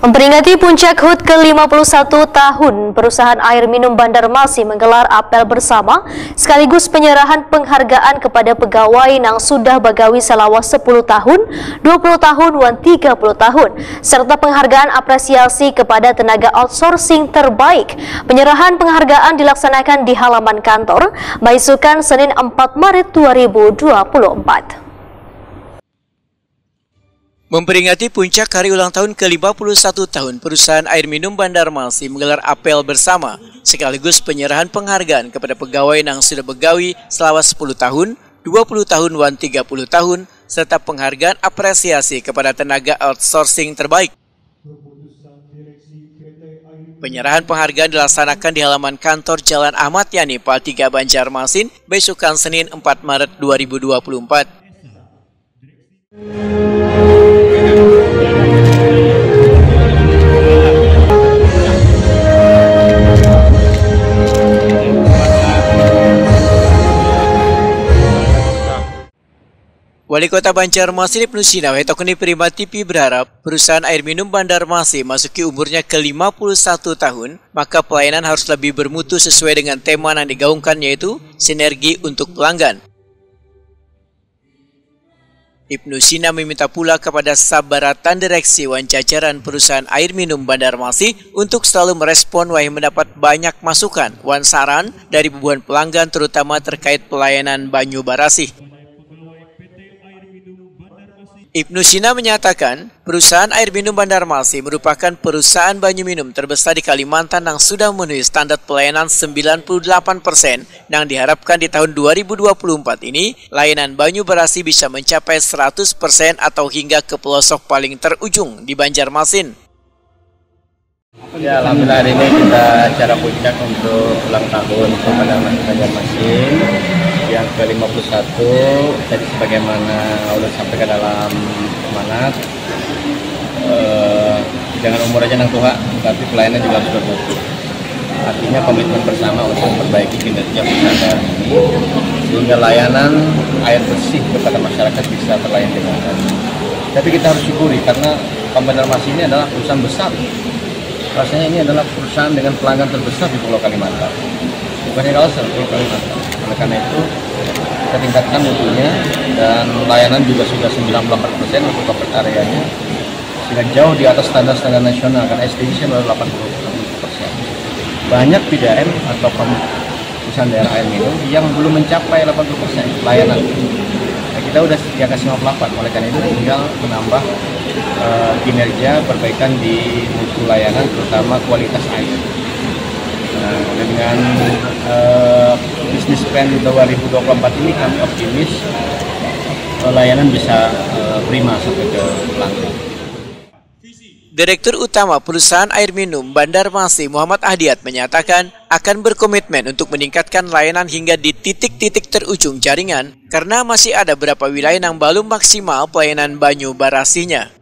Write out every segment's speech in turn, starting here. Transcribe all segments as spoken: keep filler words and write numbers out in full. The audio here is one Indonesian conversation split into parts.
Memperingati puncak H U T ke lima puluh satu tahun, perusahaan air minum Banjarmasin menggelar apel bersama sekaligus penyerahan penghargaan kepada pegawai yang sudah bagawi selama sepuluh tahun, dua puluh tahun, dan tiga puluh tahun, serta penghargaan apresiasi kepada tenaga outsourcing terbaik. Penyerahan penghargaan dilaksanakan di halaman kantor Baisukan Senin empat Maret dua ribu dua puluh empat. Memperingati puncak hari ulang tahun ke lima puluh satu tahun, perusahaan air minum Banjarmasin menggelar apel bersama sekaligus penyerahan penghargaan kepada pegawai yang sudah begawi selama sepuluh tahun, dua puluh tahun, dan tiga puluh tahun, serta penghargaan apresiasi kepada tenaga outsourcing terbaik. Penyerahan penghargaan dilaksanakan di halaman kantor Jalan Ahmad Yani, Pal tiga Banjarmasin, Baisukan Senin empat Maret dua ribu dua puluh empat. Wali Kota Banjarmasin Ibnu Sina Wetokuni Prima T V berharap perusahaan air minum Banjarmasin masuki umurnya ke lima puluh satu tahun, maka pelayanan harus lebih bermutu sesuai dengan tema yang digaungkan, yaitu sinergi untuk pelanggan. Ibnu Sina meminta pula kepada sabaratan direksi wan jajaran perusahaan air minum Banjarmasin untuk selalu merespon wahai mendapat banyak masukan wan saran dari bubuhan pelanggan, terutama terkait pelayanan banyu barasih. Ibnu Sina menyatakan, perusahaan air minum Banjarmasin merupakan perusahaan banyu minum terbesar di Kalimantan yang sudah memenuhi standar pelayanan sembilan puluh delapan persen, yang diharapkan di tahun dua ribu dua puluh empat ini, layanan banyu barasih bisa mencapai seratus persen atau hingga ke pelosok paling terujung di Banjarmasin. Ya, alhamdulillah hari ini kita acara puncak untuk ulang tahun kepada Banjarmasin yang ke lima puluh satu. Tadi sebagaimana udah sampaikan dalam semangat, eh, jangan umur aja nang tua, tapi pelayanan juga harus bermutu. Artinya komitmen bersama untuk memperbaiki kinerja perusahaan ini sehingga layanan air bersih kepada masyarakat bisa terlayani dengan baik. Tapi kita harus syukuri karena Banjarmasin ini adalah perusahaan besar. Rasanya ini adalah perusahaan dengan pelanggan terbesar di Pulau Kalimantan, bukannya kawasan Pulau Kalimantan. Oleh karena itu kita tingkatkan mutunya dan layanan juga sudah sembilan puluh delapan persen untuk coverage areanya, sehingga jauh di atas standar-standar nasional karena S D G baru delapan puluh persen. Banyak P D A M atau perusahaan daerah air minum yang belum mencapai delapan puluh persen layanan. Nah, kita udah di atas lima puluh delapan, oleh karena itu tinggal menambah uh, kinerja, perbaikan di mutu layanan, terutama kualitas air. Nah, dengan uh, bisnis plan dua ribu dua puluh empat ini kami optimis uh, layanan bisa uh, prima sampai ke pelanggan. Direktur Utama Perusahaan Air Minum Banjarmasin Muhammad Ahdiat menyatakan akan berkomitmen untuk meningkatkan layanan hingga di titik-titik terujung jaringan karena masih ada beberapa wilayah yang belum maksimal pelayanan banyu barasihnya.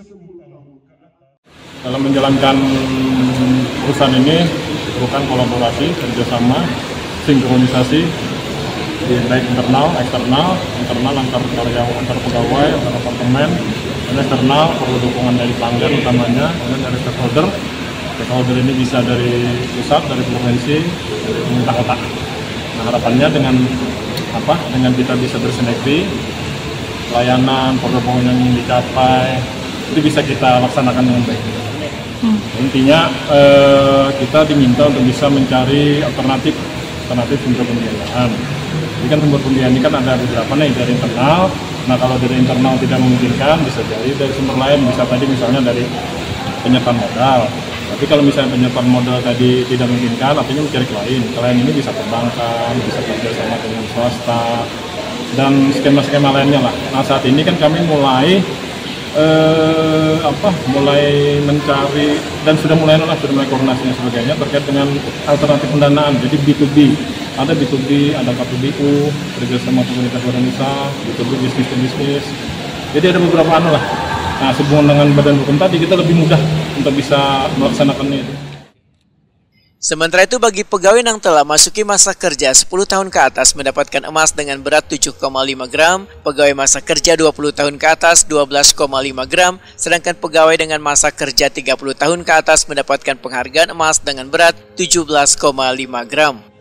Dalam menjalankan perusahaan ini bukan kolaborasi, kerjasama, sinkronisasi di baik internal, eksternal, internal antar karyawan, antar pegawai, antar departemen, dan eksternal perlu dukungan dari pelanggan utamanya, dan dari stakeholder. Stakeholder ini bisa dari pusat, dari provinsi, dari pemerintah kota. Nah, harapannya dengan apa? Dengan kita bisa bersinergi, layanan, program yang ingin dicapai itu bisa kita laksanakan dengan baik. Hmm. Intinya eh, kita diminta untuk bisa mencari alternatif alternatif sumber pembiayaan. Jadi kan sumber pembiayaan ini kan ada beberapa nih dari internal. Nah, kalau dari internal tidak memungkinkan, bisa jadi dari sumber lain, bisa tadi misalnya dari penyertaan modal. Tapi kalau misalnya penyertaan modal tadi tidak memungkinkan, artinya mencari lain. Selain ini bisa perbankan, bisa kerjasama dengan swasta, dan skema-skema lainnya lah. Nah, saat ini kan kami mulai Eh, apa mulai mencari dan sudah mulai lah sudah mulai koordinasi dan sebagainya terkait dengan alternatif pendanaan. Jadi B to B, ada B to B, ada K P B U, kerjasama pemerintah badan usaha, B to B bisnis to bisnis. Jadi ada beberapa anu lah. Nah, sehubungan dengan badan hukum tadi kita lebih mudah untuk bisa melaksanakannya itu. Sementara itu bagi pegawai yang telah masuki masa kerja sepuluh tahun ke atas mendapatkan emas dengan berat tujuh koma lima gram, pegawai masa kerja dua puluh tahun ke atas dua belas koma lima gram, sedangkan pegawai dengan masa kerja tiga puluh tahun ke atas mendapatkan penghargaan emas dengan berat tujuh belas koma lima gram.